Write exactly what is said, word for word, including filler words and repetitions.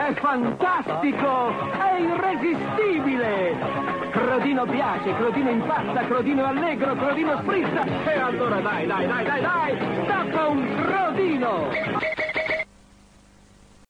È fantastico! È irresistibile! Crodino piace, Crodino impazza, Crodino è allegro, Crodino sprizza! E allora dai, dai, dai, dai, dai!